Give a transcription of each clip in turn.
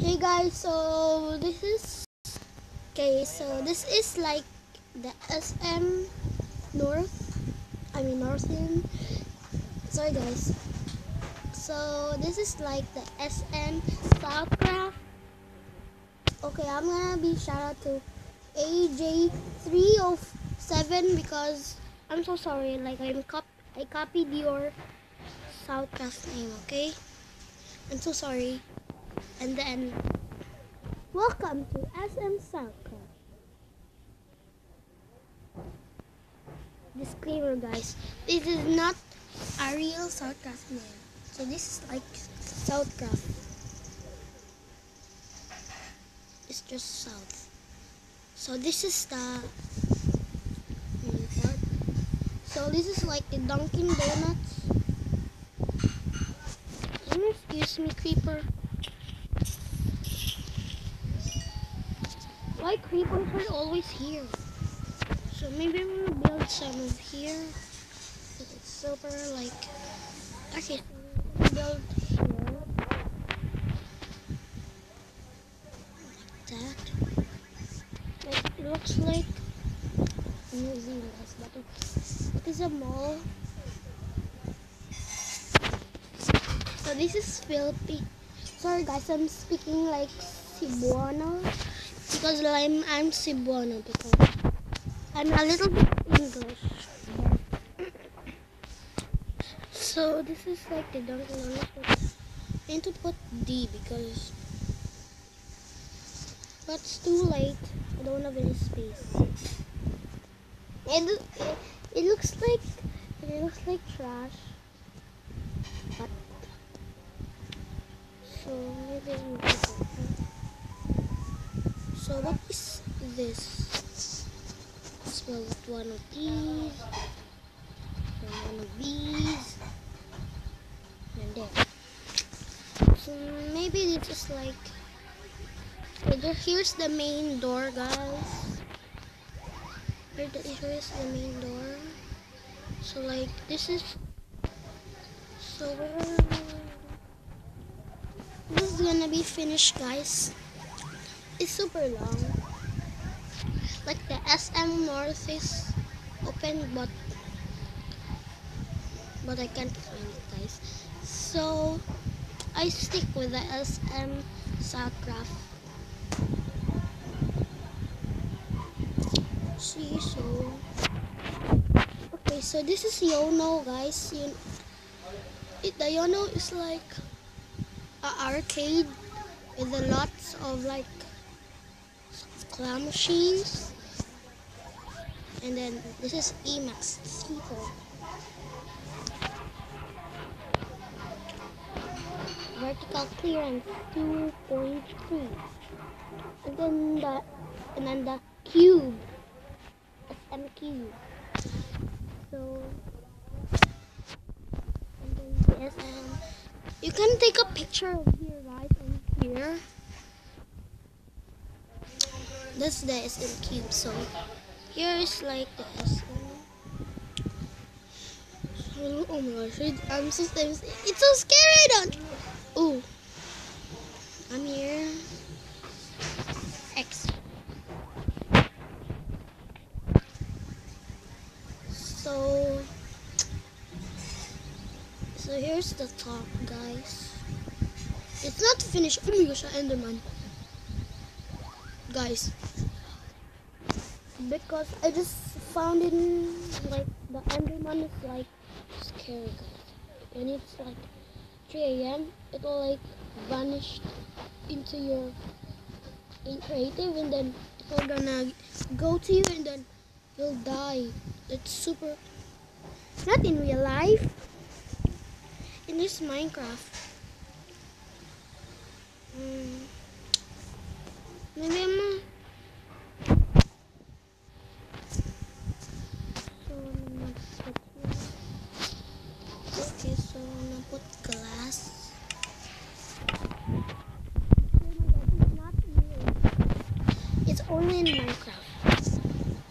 Hey guys, so this is like the SM North. Northern. Sorry guys. So this is like the SM Southcraft. Okay, I'm gonna be shout out to AJ307 because I'm so sorry. Like I copied your Southcraft name. Okay, I'm so sorry. And then welcome to SM Southcraft. Disclaimer guys, this is not a real Southcraft name. So this is like Southcraft. It's just South. So this is the main part. So this is like the Dunkin' Donuts. Excuse me, creeper. Why creepers are always here? So maybe I'm gonna build some of here. It's super like okay. So build here like that. Like it looks like New Zealand, but it is a mall. So this is Philippines. Sorry guys, I'm speaking like Cebuano because I'm Cebuano because I'm a little bit English. So this is like the Dunkin' Donuts, but I need to put D because but it's too late. I don't have any space. It looks like trash. But so maybe I'm gonna put that. So what is this? Let's build one of these. And one of these. And there. So maybe this is like here's the main door, guys. Here's the main door. So like this is this is gonna be finished, guys. It's super long. Like the SM North is open, but I can't find it, guys. So I stick with the SM Southcraft. See, so okay, so this is Yono, guys. The Yono is like an arcade with a lots of like claw machines, and then this is Emax Sequel. Vertical clearance 2.3, and then the cube, SM cube. So and then the SM. You can take a picture of here, guys, on here. That's the SM cube. So here is like the SM. Oh my gosh, I'm so it's so scary. I don't. Oh, I'm here. X. So here's the top, guys. It's not finished. Oh my gosh, Enderman. Guys, because I just found it like the Enderman is like scary, guys. When it's like 3 a.m. it will like vanish into your creative, and then it's gonna go to you, and then you'll die. It's super. Not in real life. In this Minecraft. Maybe I'm okay, so I'm gonna put glass. Oh my god, it's not real. It's only in Minecraft.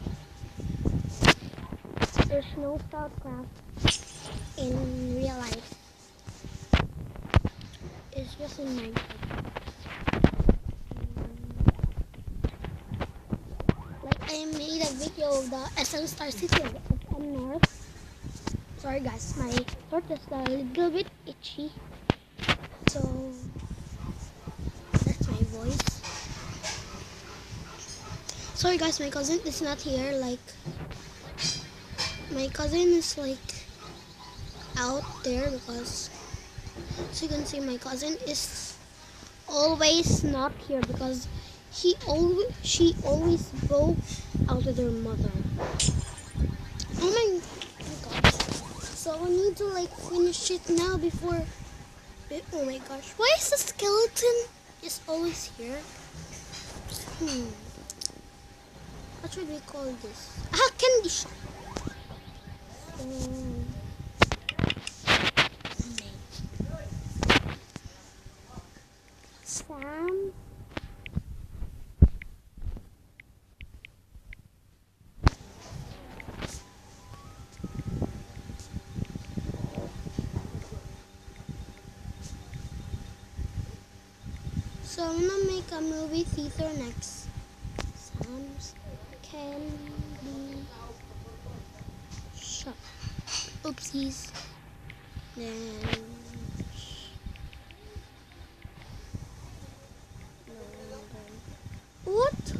There's no Southcraft in real life. It's just in Minecraft. I made a video of the SM Star City of SM North. Sorry guys, my throat is a little bit itchy. So that's my voice. Sorry guys, my cousin is not here. Like, my cousin is like out there because, so you can see my cousin is always not here because she always go out with her mother. Oh my god. So I need to like finish it now before. Oh my gosh. Why is the skeleton is always here? What should we call this? Candy shop. Sam. So I'm gonna make a movie theater next. Sam's Candy Shop. Oopsies. Then what?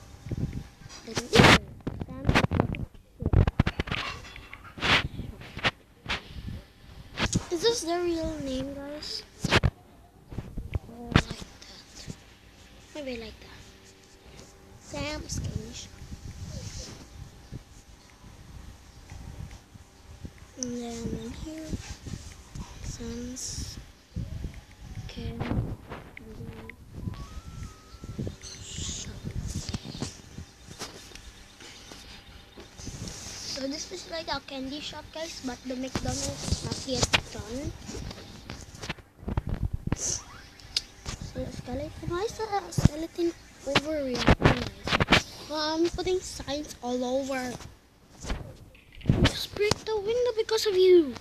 Is this the real name, guys? Or like that? Maybe like that. Sam's Candy Shop. And then in here, Sam's Candy Shop. So this is like a candy shop, guys, but the McDonald's is not yet done. So the skeleton, why is the skeleton overreacting, guys? I'm putting signs all over. Just break the window because of you.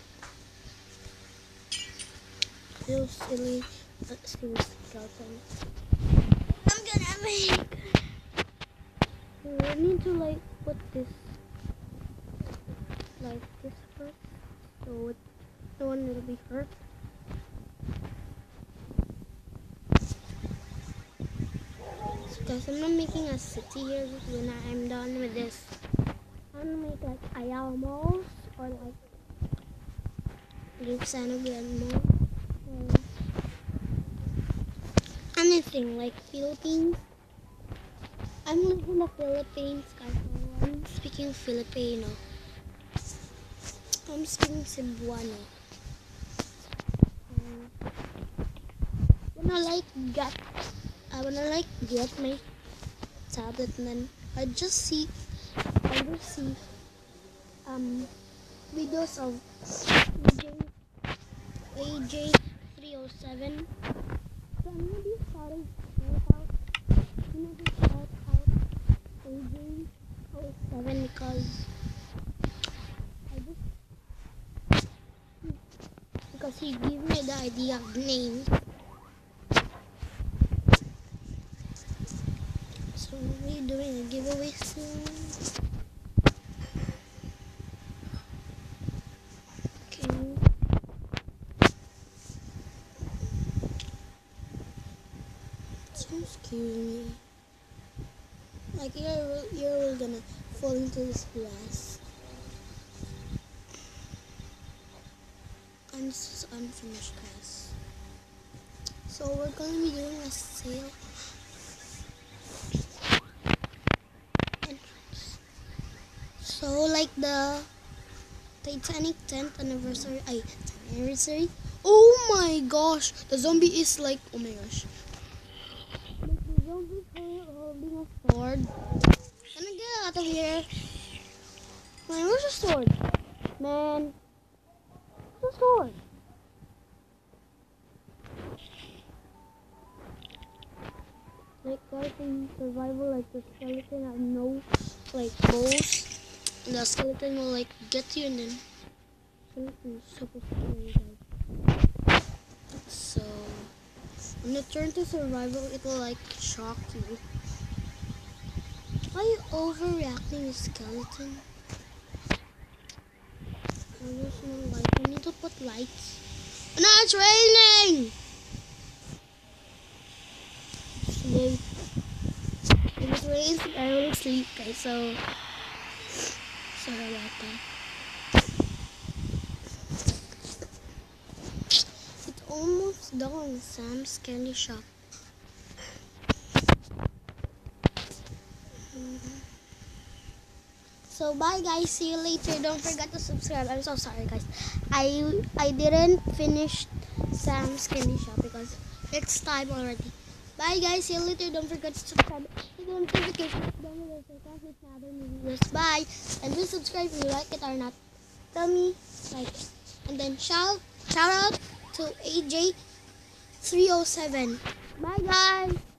Feel silly, skeleton. I'm gonna make. I need to like put this like this first, so no one will be hurt. So guys, I'm not making a city here. Just when I'm done with this, I'm gonna make like Ayala malls or like Sana Mall or anything like Philippines. I'm living in the Philippines, guys. So I'm speaking Filipino. I'm speaking Cebuano. When I get my tablet, and then I just see videos of AJ307. So I'm gonna be starting Shoutout. I'm gonna be Shoutout AJ307 because he gave me the idea of name. So we're doing a giveaway soon. Okay. So excuse me. Like you're gonna fall into this glass. And this is unfinished, guys. So we're gonna be doing a sale entrance. So like the Titanic 10th anniversary. Oh my gosh, the zombie is like, oh my gosh. Like the zombie is holding a sword. Can I get out of here? Man, where's the sword? Man. The sword. Like guys in survival, like the skeleton have no like bows, and the skeleton will like get you, and then skeleton is super scary, guys. So when you turn to survival, it will like shock you. Why are you overreacting, skeleton? There's no light. I need to put lights. No, it's raining! Sleep. If it rains, I will sleep, guys. So, sorry about that. It's almost done. Sam's Candy Shop. So bye guys, see you later. Don't forget to subscribe. I'm so sorry guys. I didn't finish Sam's Candy Shop because it's time already. Bye guys, see you later. Don't forget to subscribe. Hit the notification down below so you can't miss another new videos. Bye. And do subscribe if you like it or not. Tell me like it. And then shout out to AJ307. Bye guys.